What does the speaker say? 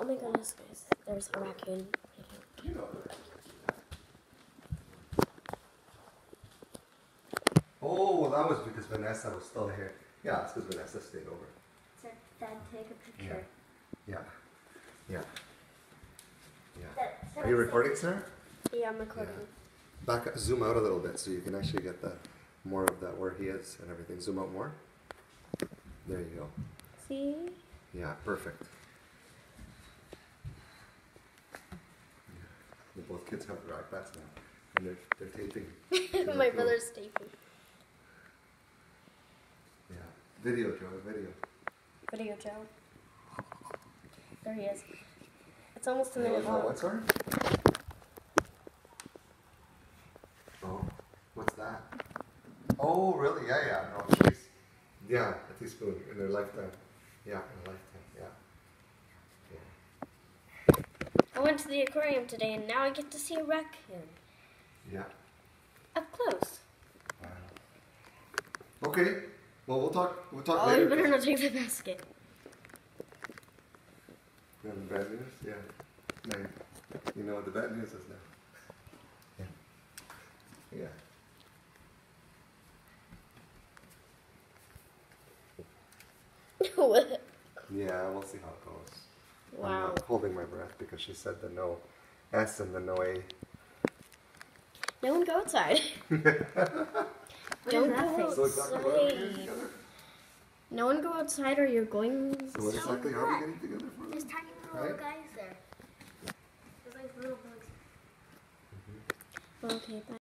Oh my goodness, guys. There's a raccoon. You know. Oh, well, that was because Vanessa was still here. Yeah, it's because Vanessa stayed over. Said, Dad, take a picture. Yeah. Yeah. Are you recording, Sarah? Yeah, I'm recording. Yeah. Zoom out a little bit so you can actually get the more of that where he is and everything. Zoom out more. There you go. See? Yeah, perfect. Yeah. Both kids have their iPads now, and they're taping. My brother's taping. Yeah. Video, Joe. Video. Video, Joe. There he is. It's almost a minute long. What, sorry? Oh, what's that? Oh, really? Yeah, yeah. No, she's, yeah, a teaspoon in her lifetime. Yeah, in a lifetime. Yeah. I went to the aquarium today, and now I get to see a raccoon. Yeah. Up close. Wow. Okay. Well, we'll talk Oh, later. you better not take the basket. You know the bad news? Yeah. No, you know what the bad news is now. Yeah. Yeah. What? Yeah, we'll see how it goes. Wow. I'm not holding my breath because she said the no S and the no A. No one go outside. Don't go outside. So exactly what are we getting together? No one go outside or you're going... So what exactly are we getting together for? There's tiny little guys there. There's like little bugs. Okay, bye.